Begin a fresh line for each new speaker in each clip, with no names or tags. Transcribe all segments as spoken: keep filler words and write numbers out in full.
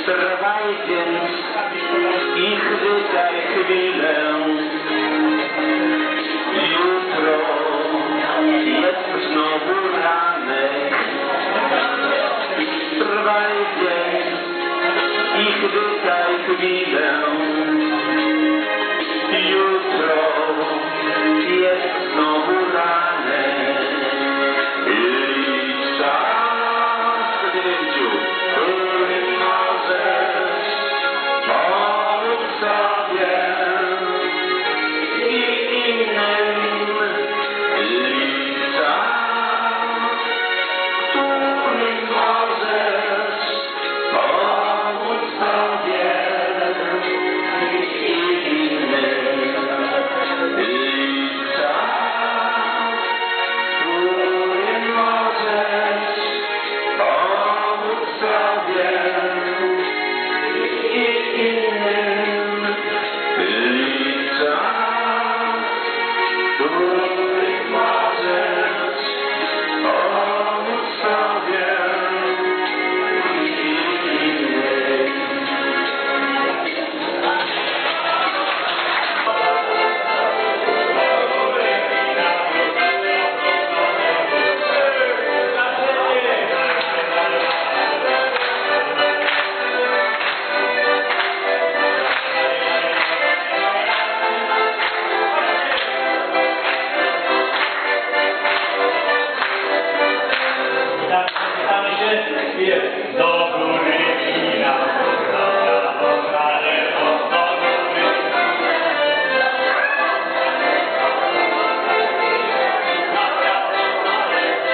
Trwaj więc i chwytaj chwilę. Jutro jest znowu ranek. Trwaj więc i chwytaj chwilę. Jutro jest znowu ranek. I czas dziewięciu, którym możesz pomóc sobie i innym. I czas, którym możesz pomóc sobie i innym. I czas, którym możesz pomóc sobie i innym. I czas, którym możesz pomóc sobie i innym.
Zapytamy się, jest do góry wina, do prawo, na lewo, do góry. Na prawo, na lewo.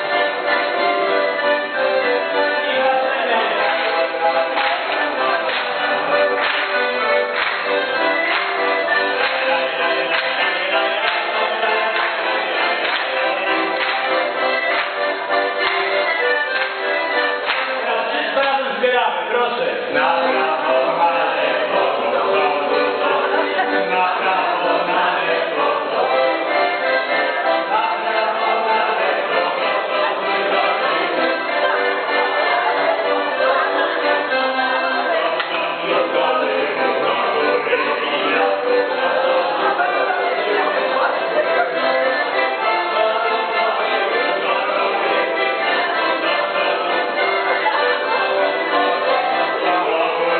Teraz wszystko razem zbieramy, proszę. Na prawo, na lewo, do przodu, na prawo, na lewo, do na prawo, na lewo, do przodu, do tyłu. Do przodu, do tyłu, do góry i na dół, do przodu.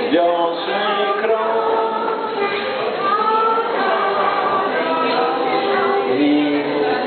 wiosny krok. I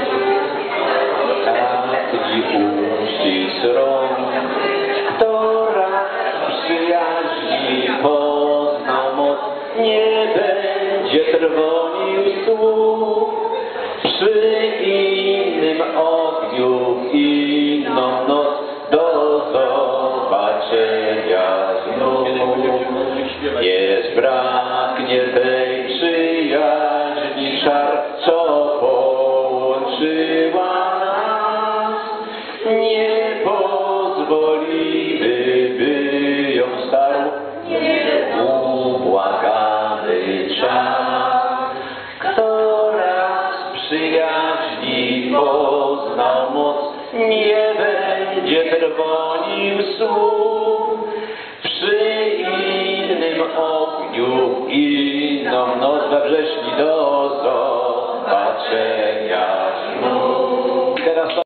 taki uścisk rąk, kto raz przyjaźni poznał moc, nie będzie trwonił słów. Przy innym ogniu, inną noc, do zobaczenia znów. Nie zbraknie tej przyjaźni czar, co połączyła nas. Nie pozwolimy, by ją starł ubłagany czas. Kto raz przyjaźni poznał moc, nie będzie trwonił słów.